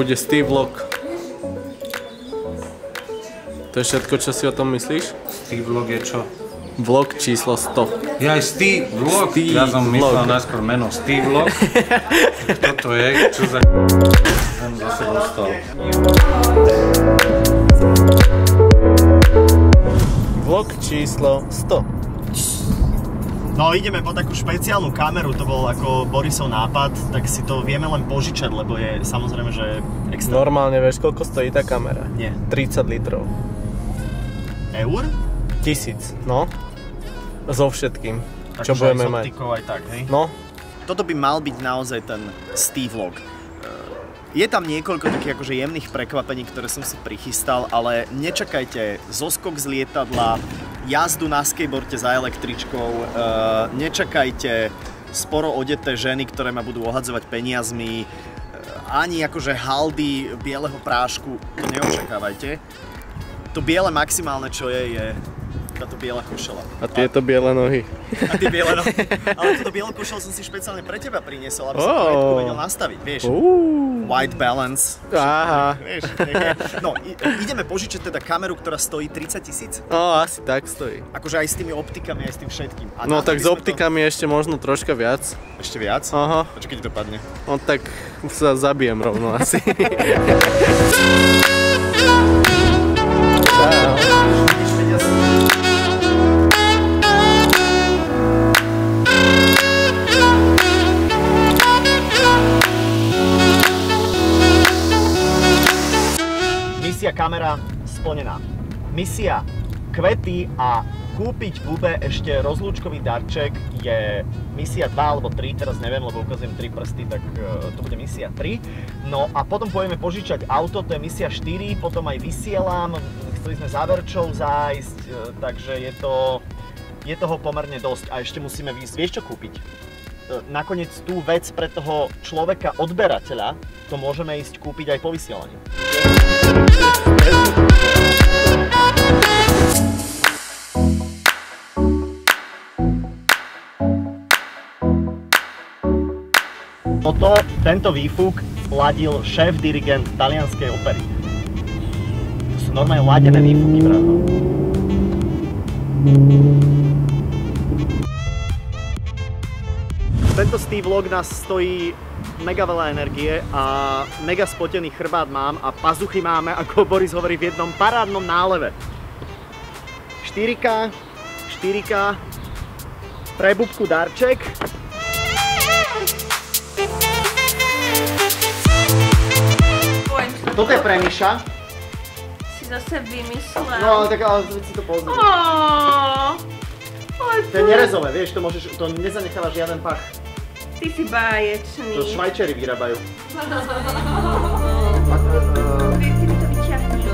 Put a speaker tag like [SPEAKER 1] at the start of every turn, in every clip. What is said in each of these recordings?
[SPEAKER 1] bude Steve Vlog. To je všetko, čo si o tom myslíš?
[SPEAKER 2] Steve Vlog je čo?
[SPEAKER 1] Vlog číslo 100.
[SPEAKER 2] Ja aj Steve Vlog? Ja som myslel najskôr meno Steve Vlog. Kto to je? Čo za... Som zase dostal.
[SPEAKER 1] Vlog číslo 100.
[SPEAKER 3] No ideme po takú špeciálnu kameru, to bol ako Borisov nápad, tak si to vieme len požičať, lebo je samozrejme, že extra.
[SPEAKER 1] Normálne vieš, koľko stojí tá kamera?
[SPEAKER 3] Nie.
[SPEAKER 1] 30 litrov.
[SPEAKER 3] Eur?
[SPEAKER 1] 1000, no. So všetkým,
[SPEAKER 3] Tak
[SPEAKER 1] čo budeme mať.
[SPEAKER 3] aj tak, hej?
[SPEAKER 1] No.
[SPEAKER 3] Toto by mal byť naozaj ten Steve Vlog. Je tam niekoľko takých akože jemných prekvapení, ktoré som si prichystal, ale nečakajte zoskok z lietadla, jazdu na skateboarde za električkou, nečakajte sporo odeté ženy, ktoré ma budú ohadzovať peniazmi, ani akože haldy bieleho prášku, to neočakávajte. To biele maximálne, čo je táto biela košela.
[SPEAKER 1] A tieto biele nohy.
[SPEAKER 3] A tie biele nohy. Ale túto bielu košelu som si špeciálne pre teba priniesol, aby som to vedel nastaviť, vieš. White balance.
[SPEAKER 1] Aha.
[SPEAKER 3] Vieš, no, ideme požičať teda kameru, ktorá stojí 30 000.
[SPEAKER 1] No, asi tak stojí.
[SPEAKER 3] Akože aj s tými optikami, aj s tým všetkým. A
[SPEAKER 1] no tak s optikami ešte možno troška viac.
[SPEAKER 3] Ešte viac?
[SPEAKER 1] Aha.
[SPEAKER 3] Počkaj, keď to padne.
[SPEAKER 1] No tak sa zabijem rovno asi.
[SPEAKER 3] Misia kamera splnená. Misia kvety a kúpiť Bube ešte rozlúčkový darček je misia 2 alebo 3, teraz neviem, lebo ukazujem 3 prsty, tak to bude misia 3. No a potom pôjdeme požičať auto, to je misia 4, potom aj vysielam, chceli sme za Verčou zájsť, takže je toho pomerne dosť a ešte musíme výjsť, vieš čo kúpiť? Nakoniec tú vec pre toho človeka odberateľa, to môžeme ísť kúpiť aj po vysielaní. Tento výfuk ladil šéf-dirigent talianskej opery. To sú normálne ladené výfuky, brácho. Tento Steve Vlog nás stojí mega veľa energie a mega spotený chrbát mám a pazuchy máme, ako Boris hovorí, v jednom parádnom náleve. 4K, pre Bubku darček. Toto je pre Miša.
[SPEAKER 4] Si zase vymyslel.
[SPEAKER 3] No, tak ale si to pozri. To je nerezové, vieš, to nezanecháva žiaden pach.
[SPEAKER 4] Ty si báječný.
[SPEAKER 3] To Švajčiari vyrábajú.
[SPEAKER 4] Ty mi to vyťahni.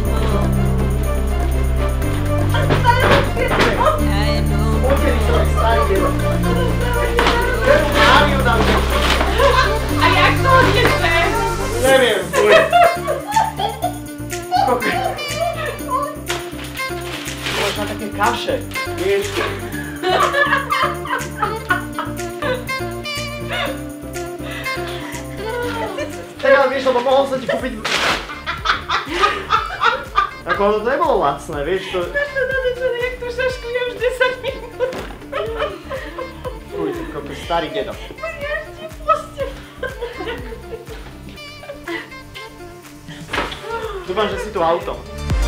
[SPEAKER 3] Poďte, to je starý dedo.
[SPEAKER 4] A jak to odnesme?
[SPEAKER 3] Neviem, fuj. Máš na také kaše, vieš. Tak ale vieš, lebo mohol som ti kúpiť... Ako ono to nebolo lacné, vieš to...
[SPEAKER 4] Máš to nadečené, jak tú šašku je už 10 minút.
[SPEAKER 3] Fuj, ty starý dedo.
[SPEAKER 4] Ja ti postím.
[SPEAKER 3] Dúfam, že si tu autom.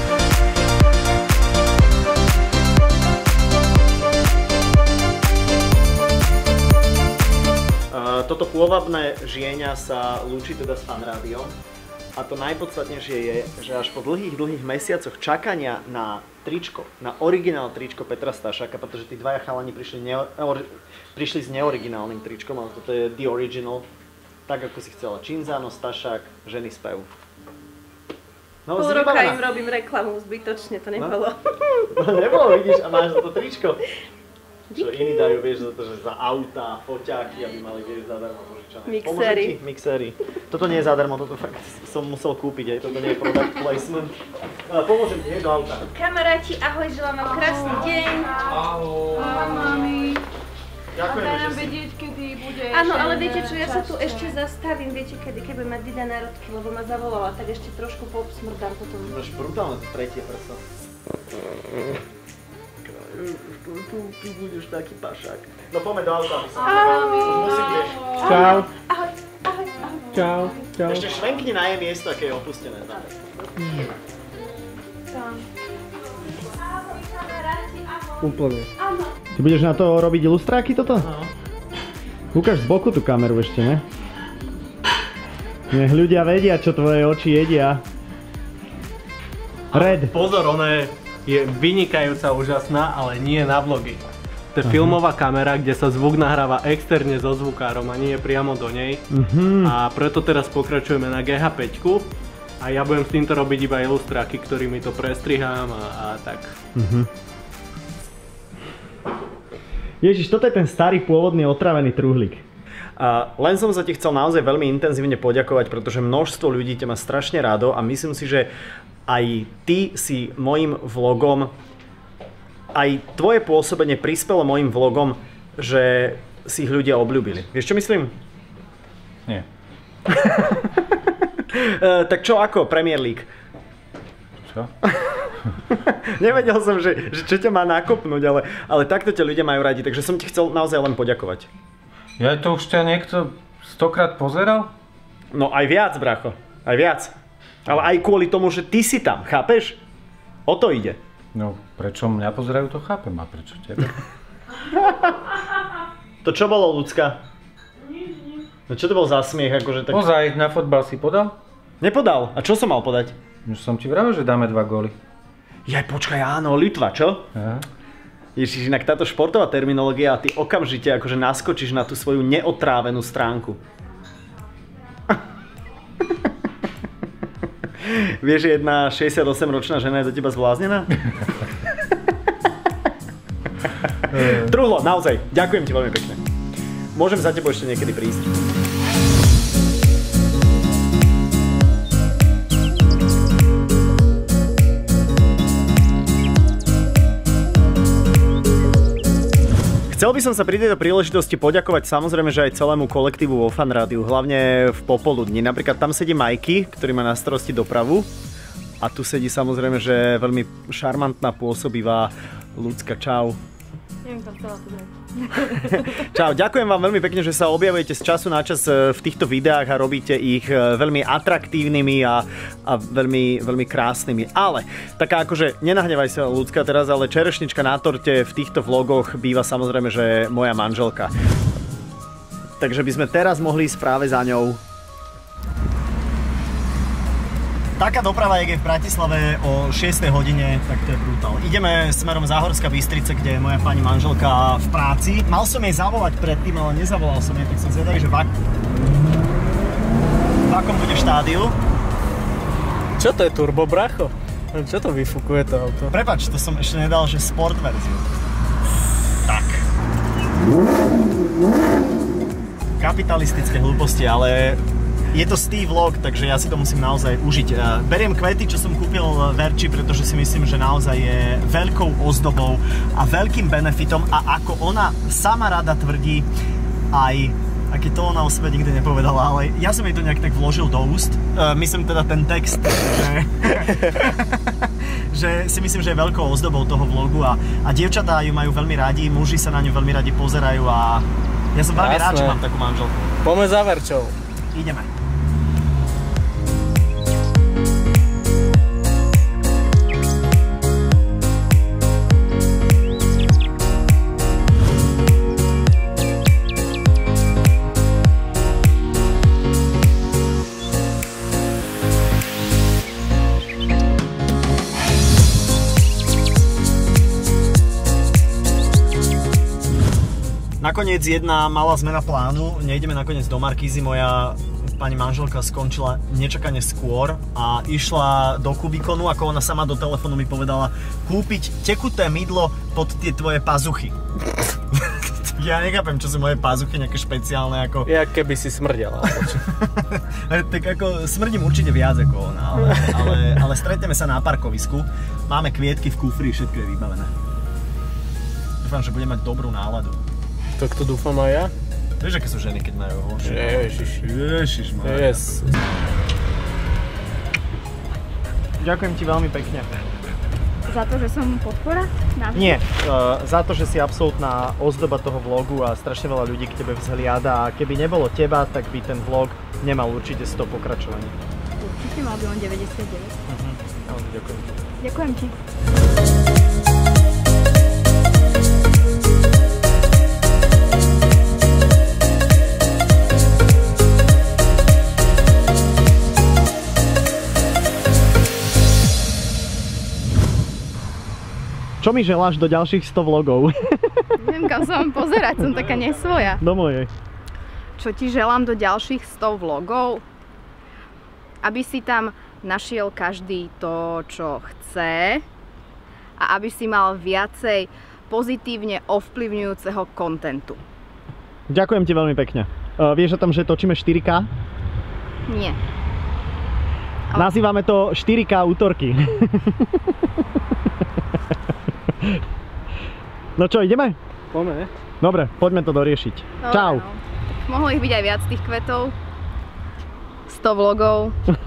[SPEAKER 3] Toto pôvabné žienia sa lúči teda s Fanrádiom a to najpodstatnejšie je, že až po dlhých mesiacoch čakania na tričko, na originál tričko Petra Stašáka, pretože tí dvaja chalani prišli s neoriginálnym tričkom, ale toto je the original, tak ako si chcela. Činzano, Stašák, ženy spev. No,
[SPEAKER 4] pol roka im robím reklamu, zbytočne to nebolo.
[SPEAKER 3] No nebolo, vidíš, a máš za to tričko. Čo iní dajú, vieš, za to, že za auta, foťáky, aby mali, vieš, zadarmo požičané.
[SPEAKER 4] Mixéry.
[SPEAKER 3] Mixéry. Toto nie je zadarmo, toto fakt som musel kúpiť, aj toto nie je product placement. Pomôžem ti, do auta.
[SPEAKER 4] Kamaráti, ahoj, želám vám krásny deň.
[SPEAKER 3] Ahoj.
[SPEAKER 5] Ahoj, mami.
[SPEAKER 3] Ďakujeme,
[SPEAKER 5] a daj nám
[SPEAKER 3] že si...
[SPEAKER 5] vedieť, kedy bude
[SPEAKER 4] Áno, ale viete čo, ja sa tu ešte zastavím, viete kedy, keď budem mať Dida národky, lebo ma zavolala, tak ešte trošku poobsmrdám potom.
[SPEAKER 3] Máš brutálne to tretie prso. Ty budeš taký pašák. No poďme do auta, aby som musím vieš.
[SPEAKER 1] Čau.
[SPEAKER 4] Ahoj, ahoj, ahoj.
[SPEAKER 1] Čau. Čau.
[SPEAKER 3] Ešte švenkni na jej miesto, aké je opustené.
[SPEAKER 4] Tam. Ahoj, kamaráti, ahoj.
[SPEAKER 1] Úplne.
[SPEAKER 4] Áno.
[SPEAKER 3] Ty budeš na to robiť ilustráky toto? No. Ukáž z boku tú kameru ešte, ne? Nech ľudia vedia, čo tvoje oči jedia. Red.
[SPEAKER 1] Pozor, ona je vynikajúca, úžasná, ale nie na vlogy. To je filmová kamera, kde sa zvuk nahráva externe so zvukárom a nie priamo do nej. A preto teraz pokračujeme na GH5 a ja budem s týmto robiť iba ilustráky, ktorými to prestrihám a tak.
[SPEAKER 3] Ježiš, toto je ten starý pôvodný otrávený truhlík. Len som sa ti chcel naozaj veľmi intenzívne poďakovať, pretože množstvo ľudí ťa má strašne rádo a myslím si, že aj ty si mojim vlogom, aj tvoje pôsobenie prispelo mojim vlogom, že si ich ľudia obľúbili. Vieš čo myslím?
[SPEAKER 2] Nie.
[SPEAKER 3] Tak čo ako Premier League?
[SPEAKER 2] Čo?
[SPEAKER 3] Nevedel som, že čo ťa má nakopnúť, ale takto ťa ľudia majú radi, takže som ti chcel naozaj len poďakovať.
[SPEAKER 2] Ja to už ťa niekto 100-krát pozeral?
[SPEAKER 3] No aj viac, bracho, aj viac. Ale aj kvôli tomu, že ty si tam, chápeš? O to ide.
[SPEAKER 2] No, prečo mňa pozerajú, to chápem, a prečo tebe?
[SPEAKER 3] To čo bolo, ľudská? No čo to bol za smiech, akože tak...
[SPEAKER 2] Ozaj, na fotbal si podal?
[SPEAKER 3] Nepodal. A čo som mal podať?
[SPEAKER 2] Už som ti vravel, že dáme 2 góly.
[SPEAKER 3] Jaj, počkaj, áno, Litva, čo?
[SPEAKER 2] Aha.
[SPEAKER 3] Ježiš, inak táto športová terminológia a ty okamžite akože naskočíš na tú svoju neotrávenú stránku. Vieš, že jedna 68-ročná žena je do teba zbláznená? Truhlo, naozaj, ďakujem ti veľmi pekne. Môžem za tebou ešte niekedy prísť. Chcel by som sa pri tejto príležitosti poďakovať samozrejme, že aj celému kolektívu vo Fan Rádiu, hlavne v popoludní. Napríklad tam sedí Majky, ktorý má na starosti dopravu. A tu sedí samozrejme, že veľmi šarmantná, pôsobivá Ľudská. Čau.
[SPEAKER 4] Neviem tam celá pozrieť.
[SPEAKER 3] Čau, ďakujem vám veľmi pekne, že sa objavujete z času na čas v týchto videách a robíte ich veľmi atraktívnymi a veľmi, veľmi krásnymi. Ale taká akože, nenahnevaj sa Ľudská teraz, ale čerešnička na torte v týchto vlogoch býva samozrejme, že moja manželka. Takže by sme teraz mohli ísť práve za ňou. Taká doprava, jak je v Bratislave o 6. hodine, tak to je brutál. Ideme smerom Záhorská Bystrica, kde je moja pani manželka v práci. Mal som jej zavolať predtým, ale nezavolal som jej, tak som zvedavý, že v akom bude štádiu.
[SPEAKER 1] Čo to je turbo, bracho? Čo to vyfúkuje to auto?
[SPEAKER 3] Prepáč, to som ešte nedal, že sport verziu. Tak. Kapitalistické hlúposti, ale je to Steve vlog, takže ja si to musím naozaj užiť. Beriem kvety, čo som kúpil Verči, pretože si myslím, že naozaj je veľkou ozdobou a veľkým benefitom a ako ona sama rada tvrdí, aj keď to ona o sebe nikdy nepovedala, ale ja som jej to nejak tak vložil do úst. Myslím teda ten text, že si myslím, že je veľkou ozdobou toho vlogu a dievčatá ju majú veľmi radi, muži sa na ňu veľmi radi pozerajú a ja som veľmi rád, že mám takú manželku.
[SPEAKER 1] Poďme za Verčou.
[SPEAKER 3] Ideme. Nakoniec jedna malá zmena plánu, nejdeme nakoniec do Markízy, moja pani manželka skončila nečakane skôr a išla do Kubikonu, ako ona sama do telefónu mi povedala, kúpiť tekuté mydlo pod tie tvoje pazuchy. Ja nechápem, čo sú moje pazuchy, nejaké špeciálne ako...
[SPEAKER 1] Jak keby si smrdela.
[SPEAKER 3] Tak ako smrdím určite viac ako ona, ale stretneme sa na parkovisku, máme kvietky v kufri, všetko je vybavené. Dúfam, že budem mať dobrú náladu.
[SPEAKER 1] Tak to dúfam aj ja.
[SPEAKER 3] Vieš, aké sú ženy, keď majú honšu?
[SPEAKER 1] Ježišmarja. Yes.
[SPEAKER 3] Ďakujem ti veľmi pekne.
[SPEAKER 5] Za to, že som podpora?
[SPEAKER 3] Nie, za to, že si absolútna ozdoba toho vlogu a strašne veľa ľudí k tebe vzhliada a keby nebolo teba, tak by ten vlog nemal určite 100 pokračovaní.
[SPEAKER 5] Určite mal by on 99.
[SPEAKER 3] Ďakujem ti.
[SPEAKER 5] Ďakujem ti.
[SPEAKER 3] Čo mi želáš do ďalších 100 vlogov?
[SPEAKER 5] Neviem, kam sa mám pozerať, som taká nesvoja.
[SPEAKER 3] Do mojej.
[SPEAKER 5] Čo ti želám do ďalších 100 vlogov? Aby si tam našiel každý to, čo chce a aby si mal viacej pozitívne ovplyvňujúceho kontentu.
[SPEAKER 3] Ďakujem ti veľmi pekne. Vieš o tom, že točíme 4K?
[SPEAKER 5] Nie.
[SPEAKER 3] Nazývame to 4K útorky. No čo, ideme?
[SPEAKER 1] Poďme, ne?
[SPEAKER 3] Dobre, poďme to doriešiť.
[SPEAKER 5] Dobre,
[SPEAKER 3] Čau.
[SPEAKER 5] no. Mohlo ich byť aj viac tých kvetov. 100 vlogov.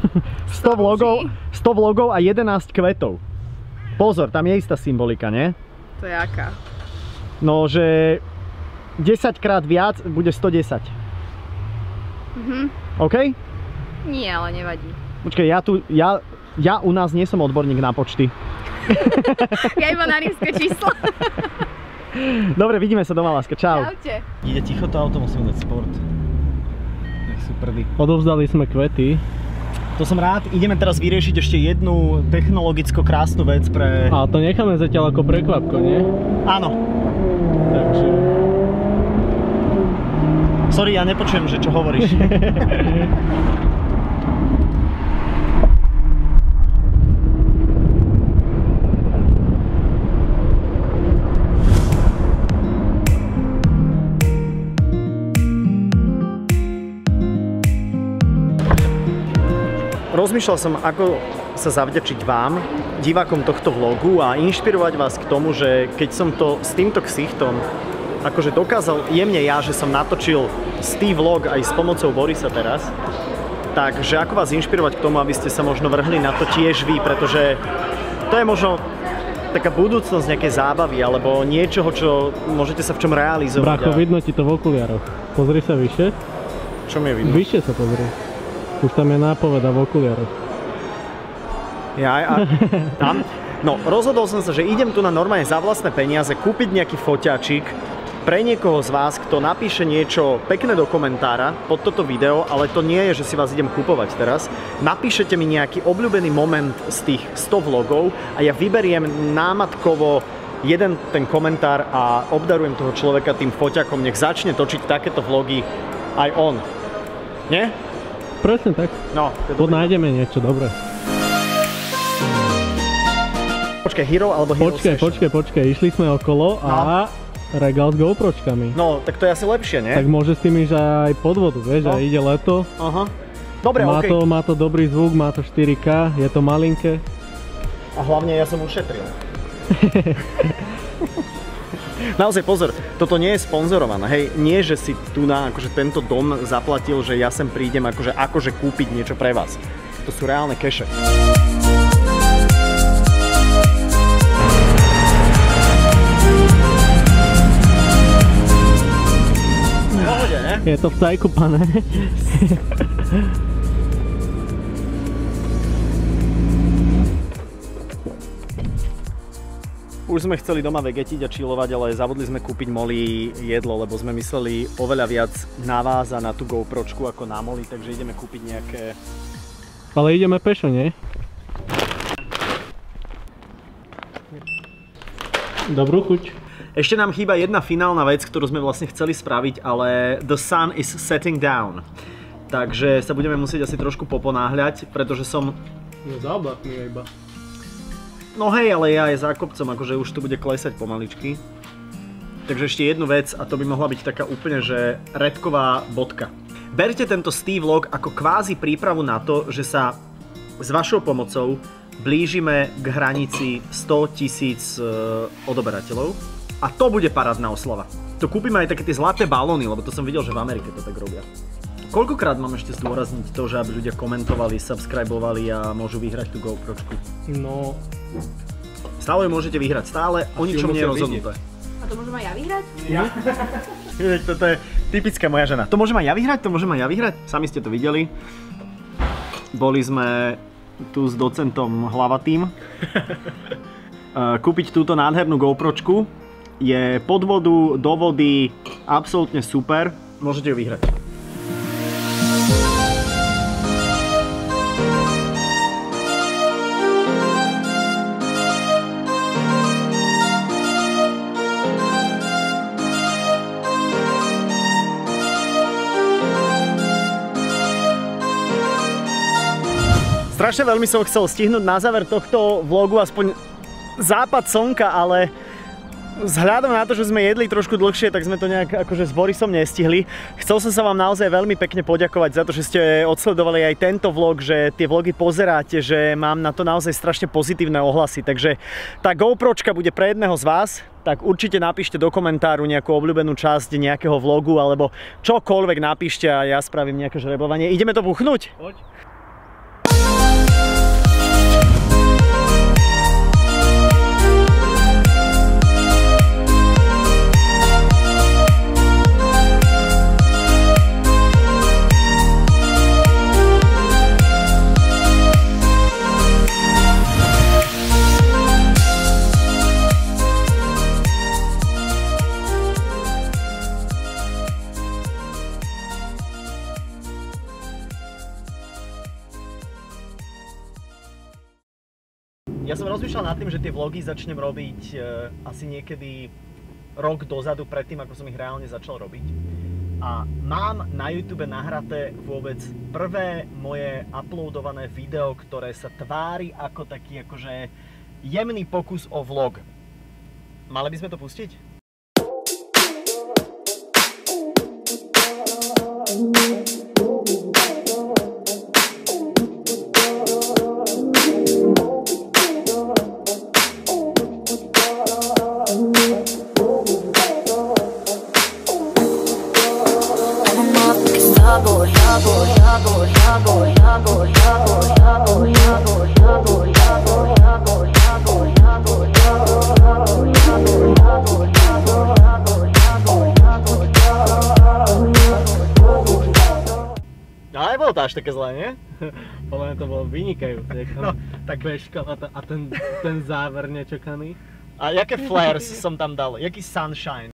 [SPEAKER 3] 100 vlogov a 11 kvetov. Pozor, tam je istá symbolika, nie?
[SPEAKER 5] To je aká?
[SPEAKER 3] No, že 10 krát viac bude 110. OK?
[SPEAKER 5] Nie, ale nevadí.
[SPEAKER 3] Počkaj, ja u nás nie som odborník na počty.
[SPEAKER 5] Ja iba na rímske čísla.
[SPEAKER 3] Dobre, vidíme sa doma, láska. Čau.
[SPEAKER 5] Čaute.
[SPEAKER 3] Ide ticho to auto, musím dať sport. Nech sú prví.
[SPEAKER 1] Odovzdali sme kvety.
[SPEAKER 3] To som rád. Ideme teraz vyriešiť ešte jednu technologicko krásnu vec pre...
[SPEAKER 1] A to necháme zatiaľ ako prekvapko, nie?
[SPEAKER 3] Áno.
[SPEAKER 1] Takže...
[SPEAKER 3] Sorry, ja nepočujem, že čo hovoríš. Rozmýšľal som, ako sa zavďačiť vám, divákom tohto vlogu a inšpirovať vás k tomu, že keď som to s týmto ksichtom akože dokázal jemne ja, že som natočil Steve vlog aj s pomocou Borisa teraz, takže ako vás inšpirovať k tomu, aby ste sa možno vrhli na to tiež vy, pretože to je možno taká budúcnosť nejakej zábavy alebo niečoho, čo môžete sa v čom realizovať.
[SPEAKER 1] Bracho, vidno ti to v okuliaroch. Pozri sa vyššie.
[SPEAKER 3] Čo mi je vidno?
[SPEAKER 1] Vyššie sa pozri. Už tam je nápoveda v okuliaroch.
[SPEAKER 3] Tam? No, rozhodol som sa, že idem tu na normálne za vlastné peniaze kúpiť nejaký foťačik pre niekoho z vás, kto napíše niečo pekné do komentára pod toto video, ale to nie je, že si vás idem kúpovať teraz. Napíšete mi nejaký obľúbený moment z tých 100 vlogov a ja vyberiem námatkovo jeden ten komentár a obdarujem toho človeka tým foťakom, nech začne točiť takéto vlogy aj on. Nie?
[SPEAKER 1] Presne tak.
[SPEAKER 3] No,
[SPEAKER 1] tu nájdeme niečo dobré.
[SPEAKER 3] Počkaj, Hero alebo Hero Session?
[SPEAKER 1] Počkaj, išli sme okolo a regál s GoPročkami.
[SPEAKER 3] No, tak to je asi lepšie, nie?
[SPEAKER 1] Tak môže s tým ísť aj pod vodu, vieš, a ide leto.
[SPEAKER 3] Aha. Dobre,
[SPEAKER 1] má
[SPEAKER 3] okej.
[SPEAKER 1] Má to dobrý zvuk, má to 4K, je to malinké.
[SPEAKER 3] A hlavne ja som ušetril. Naozaj pozor, toto nie je sponzorované, hej, nie že si tu na akože tento dom zaplatil, že ja sem prídem akože kúpiť niečo pre vás. To sú reálne keše. Pohode, ne?
[SPEAKER 1] Je to vtajku, pane.
[SPEAKER 3] Už sme chceli doma vegetiť a chillovať, ale zabudli sme kúpiť Molly jedlo, lebo sme mysleli oveľa viac na vás a na tú GoPročku ako na Molly, takže ideme kúpiť nejaké...
[SPEAKER 1] Ale ideme pešo, nie? Dobrú chuť.
[SPEAKER 3] Ešte nám chýba jedna finálna vec, ktorú sme vlastne chceli spraviť, ale the sun is setting down. Takže sa budeme musieť asi trošku poponáhľať, pretože som...
[SPEAKER 1] No za oblakmi iba.
[SPEAKER 3] No hej, ale ja aj za kopcom, akože už tu bude klesať pomaličky. Takže ešte jednu vec a to by mohla byť taká úplne, že redková bodka. Berte tento Steve vlog ako kvázi prípravu na to, že sa s vašou pomocou blížime k hranici 100 000 odoberateľov. A to bude parádna oslava. To kúpime aj také tie zlaté balóny, lebo to som videl, že v Amerike to tak robia. Koľkokrát mám ešte zdôrazniť to, že aby ľudia komentovali, subscribovali a môžu vyhrať tú GoPročku?
[SPEAKER 1] No...
[SPEAKER 3] Stále ju môžete vyhrať, stále o ničom nie je rozhodnuté.
[SPEAKER 5] A to môžem aj ja vyhrať?
[SPEAKER 3] Ja. Toto je typická moja žena. To môžem aj ja vyhrať? To môžem aj ja vyhrať? Sami ste to videli. Boli sme tu s docentom Hlavatým. Kúpiť túto nádhernú GoPročku je pod vodu, do vody, absolútne super. Môžete ju vyhrať. Strašne veľmi som chcel stihnúť na záver tohto vlogu aspoň západ slnka, ale vzhľadom na to, že sme jedli trošku dlhšie, tak sme to nejak akože s Borisom nestihli. Chcel som sa vám naozaj veľmi pekne poďakovať za to, že ste odsledovali aj tento vlog, že tie vlogy pozeráte, že mám na to naozaj strašne pozitívne ohlasy. Takže tá GoPročka bude pre jedného z vás, tak určite napíšte do komentáru nejakú obľúbenú časť nejakého vlogu alebo čokoľvek napíšte a ja spravím nejaké žrebovanie. Ideme to buchnúť? Poď. Ja som rozmýšľal nad tým, že tie vlogy začnem robiť asi niekedy rok dozadu, predtým, ako som ich reálne začal robiť. A mám na YouTube nahraté vôbec prvé moje uploadované video, ktoré sa tvári ako taký akože jemný pokus o vlog. Mali by sme to pustiť? Ale nebolo to až také zlé, nie?
[SPEAKER 1] Podľa mňa to bolo vynikajúce.
[SPEAKER 3] No,
[SPEAKER 1] tak bežka a ten záver nečakaný.
[SPEAKER 3] A jaké flares som tam dal? Jaký sunshine?